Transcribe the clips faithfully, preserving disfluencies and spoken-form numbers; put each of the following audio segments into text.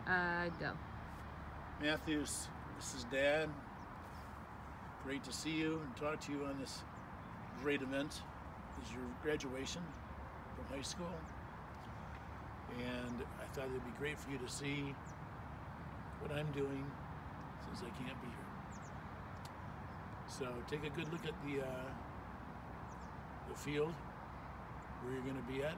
Uh, go. Matheus, this is Dad. Great to see you and talk to you on this great event. This is your graduation from high school. And I thought it'd be great for you to see what I'm doing since I can't be here. So take a good look at the, uh, the field where you're going to be at.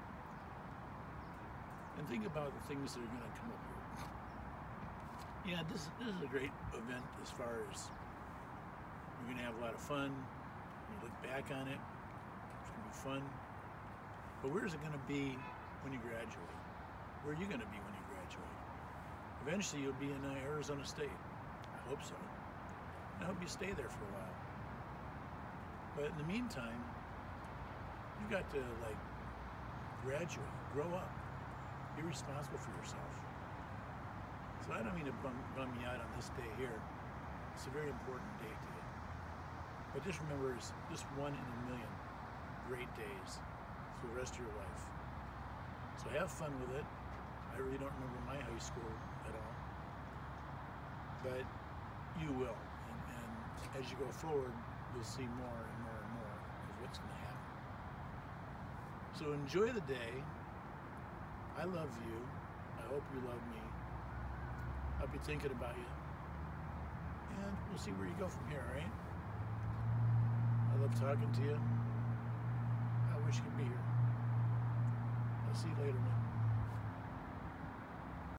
And think about the things that are going to come up here. Yeah, this, this is a great event as far as you're going to have a lot of fun. When you look back on it, it's going to be fun. But where is it going to be when you graduate? Where are you going to be when you graduate? Eventually you'll be in uh, Arizona State. I hope so. I hope you stay there for a while. But in the meantime, you got to like graduate, grow up, be responsible for yourself. So I don't mean to bum, bum you out on this day here. It's a very important day to you. But just remember, it's just one in a million great days for the rest of your life. So have fun with it. I really don't remember my high school at all. But you will. And, and as you go forward, you'll see more and more and more of what's going to happen. So enjoy the day. I love you. I hope you love me. I'll be thinking about you. And we'll see where you go from here, all right? I love talking to you. I wish you could be here. I'll see you later, man.